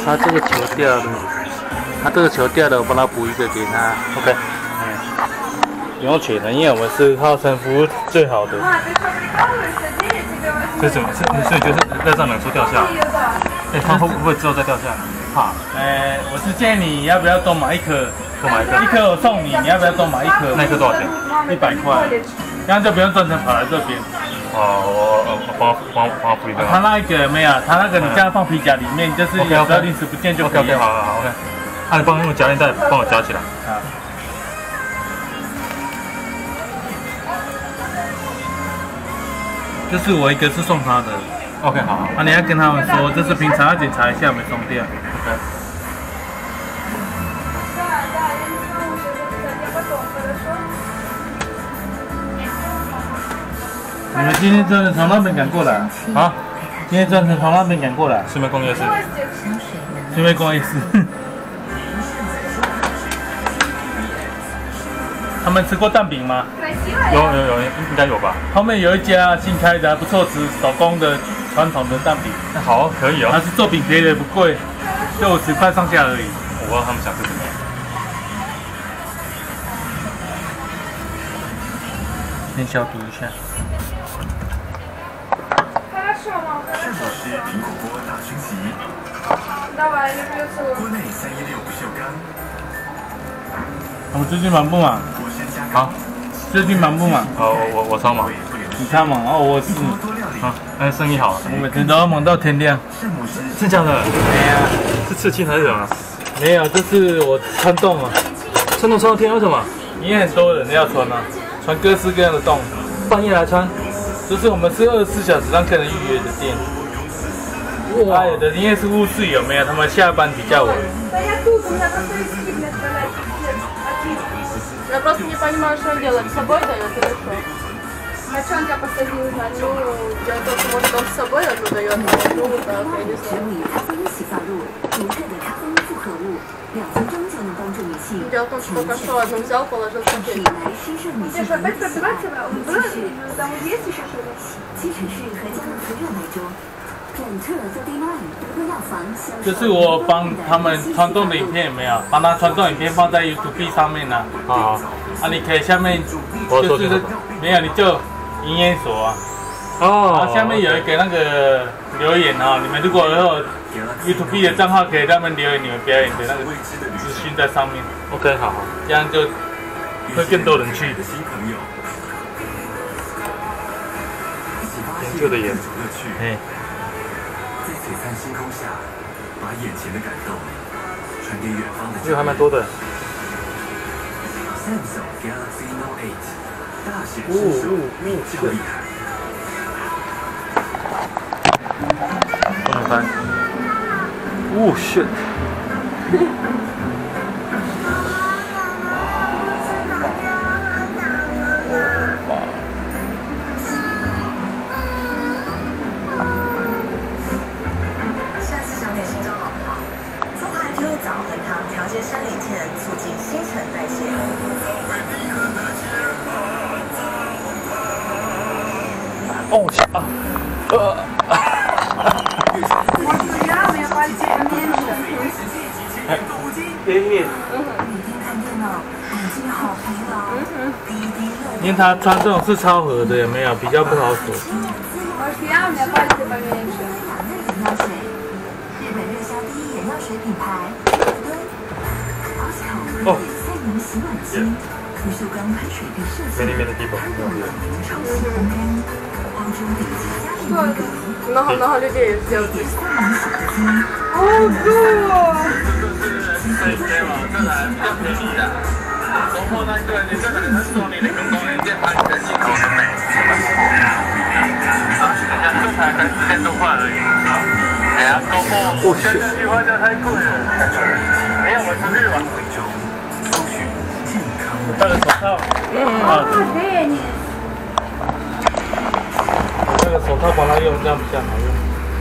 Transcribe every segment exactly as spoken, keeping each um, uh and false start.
他这个球掉了，他这个球掉了，我帮他补一个给他。OK。嗯，不用钱的，因为我们是号称服务最好的。这怎么？是所以就是热胀冷缩掉下来。哎，它会不会之后再掉下来？怕。哎，我是建议你要不要多买一颗？多买一颗。一颗我送你，你要不要多买一颗？那一颗多少钱？一百块。这样就不用专程跑来这边。哦，我我帮帮帮补一个。他那一个没有，他那个你这样放皮夹里面，就是有时候临时不见就可以。OK， 好好好 ，OK。啊，你帮我用夹链袋帮我夹起来。啊。这是我一个是送他的。OK， 好。啊，你要跟他们说，这是平常要检查一下有没有松掉。OK。你们今天真的从那边赶过来啊？今天真的从那边赶过来？顺便逛夜市。顺便逛夜市。他们吃过蛋饼吗？有有有，应该有吧。后面有一家新开的，还不错吃，手工的传统的蛋饼。那好，可以哦。它是做饼皮的，不贵，就五十块上下而已。我不知道他们想吃什么。先消毒一下。 圣保时苹果锅大熏席，锅内三一六不锈钢。 我们最近忙不忙？好，最近忙不忙？哦，我我超忙。你超忙哦，我是。好，哎，生意好。我每天都要忙到天亮。真假的？没啊，是刺青还是什么？没有，这是我穿洞啊。穿洞穿到天，为什么？因为很多人要穿啊，穿各式各样的洞，半夜来穿。就是我们是二十四小时让客人预约的店。哇，有的营业是护士有没有？他们下班比较晚。 Я просто не понимаю, что делать. С собой дает или что? А что он тебя посадил? Ну, я только, может, он с собой это дает, ну, так, я не знаю. Дело в том, что только что один взял, положил в пакет. Тебе что, опять пропивать собрал? Там есть еще что-то? 就是我帮他们传动的影片有没有？帮他传动影片放在 YouTube 上面呢、啊。好，啊，你可以下面就是没有你就营业所啊。哦。然后下面有一个那个留言啊，你们如果有 YouTube 的账号，可以在那边留言你们表演的那个资讯在上面。OK， 好，这样就会更多人去。研究的研，哎。 璀璨星空下，把眼前的感动传给远方的。 这个还蛮多的。 Samsung Galaxy Note 八，大显身手，比较厉害。 不能翻。哦 shit。 生理机能促进新陈代谢。 哦，啊，呃。因为他穿这种是超合的，有没有？比较不好锁。 日本热销第一眼药水品牌。 哦， 洗碗机，不锈钢喷水的设计， 里面的地方， 超细烘干，欧洲顶级家庭风格。 Много много людей сделали. О, да! 所以这嘛，这来比较便宜的。然后那个你这个是说你的员工人家他你的系统很美，啊，人家这才才四千多块而已。哎呀，周末现在去花价太贵了。没有，我出去玩。戴个手套。啊。那个手套帮他用，这样比较好用。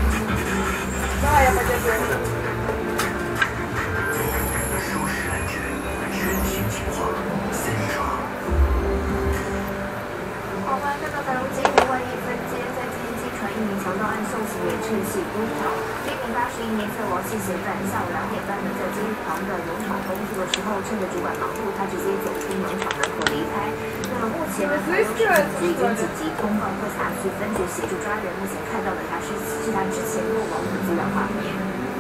好吧，看到台湾街的万亿分街，在天津传一名强盗案送行人趁隙脱逃，这名八十一名测王系嫌犯下午两点半呢，在金黄的农场工作的时候，趁着主管忙碌，他直接走出农场门口离开。那么目前呢，台中市局已经紧急通报各辖区分局协助抓人。目前看到的他是是他之前落网的资料画面。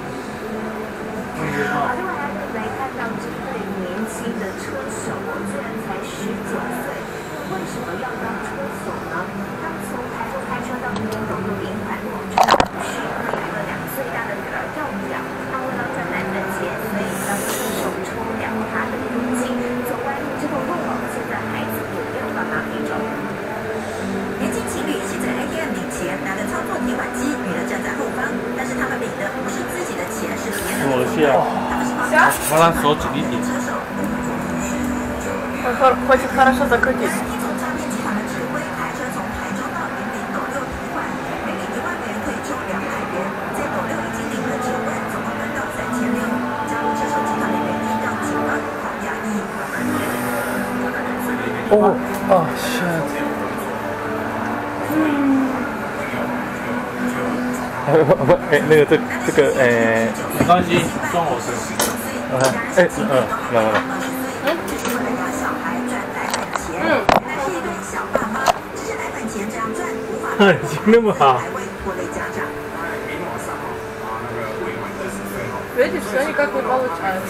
好，另外还可以来看到这对年轻的车手，居然才十九岁，为什么要当车手呢？他们从台中开车到云林斗六林环广场，是为了两岁大的女儿要养。他为了赚奶粉钱，所以当车手抽两他的佣金，走弯路之后落网，现在孩子也没有爸妈陪着。年轻情侣骑在 A T M 领钱，拿着操作提款机，女的站在后方，但是他们领的不是自己的钱，是别人的钱。他们是帮我让手指一点。 车手。 Хочет хорошо закрутить. 哦哦 shit！ 不不，哎，那个这这个哎，没关系，算我是。OK， 哎，嗯，来来来。嗯，已经那么好。 Видишь, все никак не получается.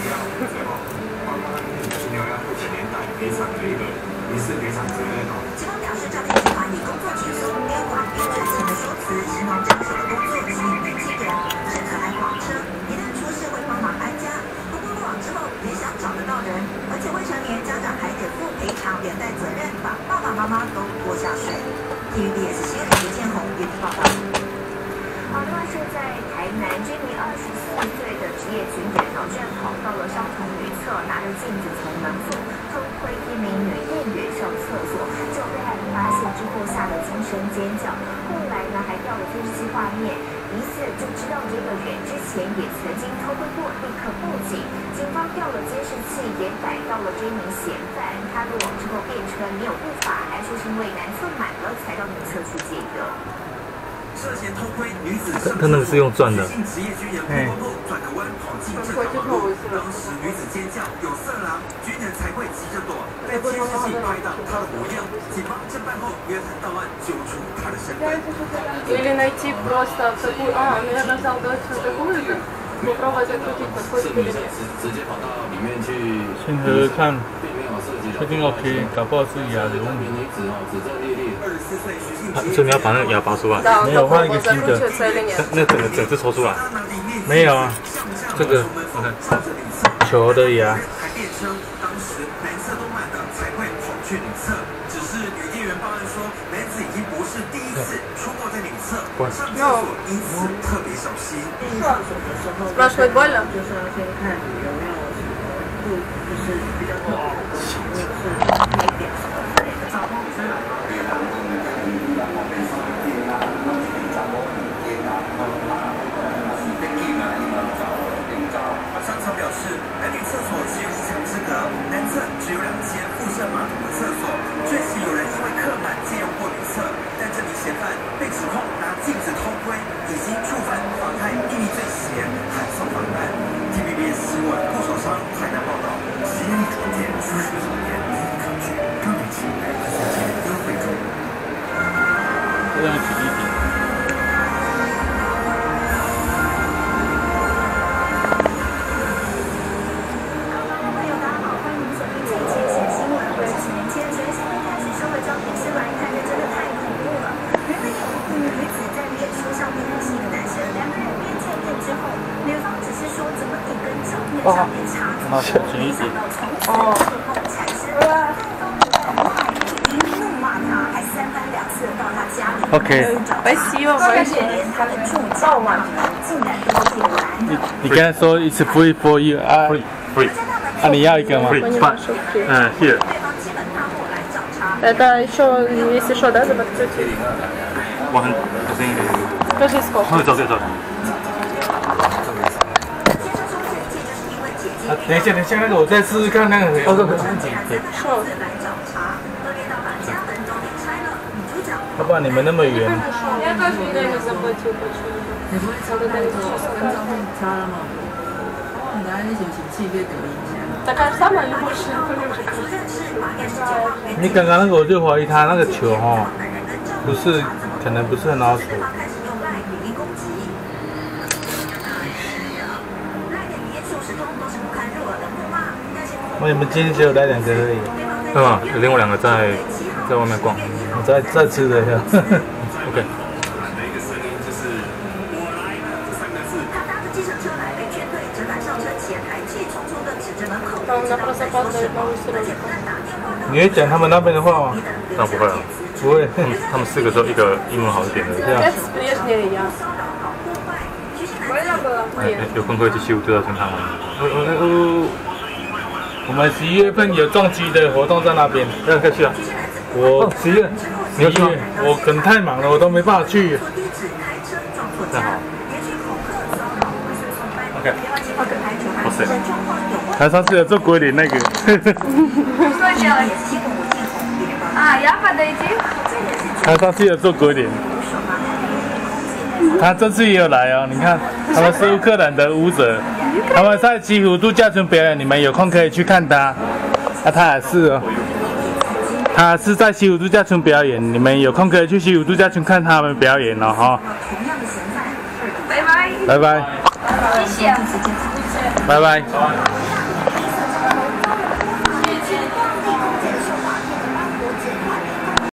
警方表示，诈骗集团以工作轻松、编谎并赚钱的说辞，形容这个手的工作吸引年轻人，甚至还谎称一旦出事会帮忙安家。不过落网之后也想找得到人，而且未成年家长还得负赔偿连带责任，把爸爸妈妈都拖下水。T V B S 新闻李建宏编辑报道。好，另外是在台南，这名二十四岁的职业军人挑战跑到了相同女厕，拿着镜子从门缝偷窥一名女店员上厕所，就被害人发现之后吓得惊声尖叫。后来呢，还调了监视器画面，疑似就知道这个人之前也曾经偷窥过，立刻报警。警方调了监视器，也逮到了这名嫌犯。他落网之后辩称没有不法，还说是因为男厕满了才到女厕去借的。 涉嫌偷窥女子上他那个是用转的。 职业军人婆婆转个弯跑进这条马路，当时女子尖叫有色狼，军人才会急着躲，被监视器拍到她的模样。警方侦办后约谈到案，揪出她的身份。 Или найти просто такую... А, наверное, взял точно такую же. Попробовать закрутить, подходит или нет. 先喝喝看，确定 OK， 搞不好是哑铃。啊，所以你要把那个牙拔出来。没有，换一个新的。那那整个整只抽出来。没有啊，这个我看球的牙。 还辩称当时男厕都满了才会跑去女厕，只是女店员报案说男子已经不是第一次出没在女厕，上厕所因此特别小心。 Спрашивает, больно? 就是要先看有没有什么不就是比较特别的地方，或者是黑点什么之类的状况之类的。 商场表示，男女厕所只有一墙之隔，男厕只有两间附设马桶的厕所。确实有人因为客满借用过女厕，但这名嫌犯被指控拿镜子偷窥，已经触犯妨害秘密罪嫌，函送法办。T V B S 新闻顾守昌台南报道。实验力重点数十九年民意考据，更年期百分之三优惠中。 这样举例点。 哦，好，举例点。 哦。 OK。 Спасибо большое. 你你刚才说 it's free for you 啊 ？Free free。啊，你要一个吗 ？Free。 嗯 ，here。 Это еще, если что, да, забыть? 我很我声音。 Скажи сколько. 会走可以走。 啊，等一下，等一下，那个我再试试看那个。哦，对对对。要不然你们那么远。 Я тоже время заплатил почему-то. 你不会抽的那个跟照片差了吗？你拿那些情绪给抖音一下。 Такая же самая любовь. 你刚刚那个我就怀疑他那个球哈，不是，可能不是很好处。我你们今天只有来两个而已。对吗？有另外两个在在外面逛，我在在吃的呀。OK。 你会讲他们那边的话吗？那不会啊，不会。他们他们四个都一个英文好一点的。这样。有空可以去西湖度假村看看。我们十一月份有撞击的活动在那边，要可以去啊。我十一月，你要去吗？我可能太忙了，我都没办法去。那好。OK。哇塞。 他上次有做鬼脸那个， 啊，я подойди。 他上次有做鬼脸，他这次也有来哦。你看，他们是乌克兰的舞者，他们在西湖度假村表演，你们有空可以去看他。啊，他也是哦，他是在西湖度假村表演，你们有空可以去西湖度假村看他们表演哦，哈。 拜拜。 拜拜。 谢谢。 拜拜。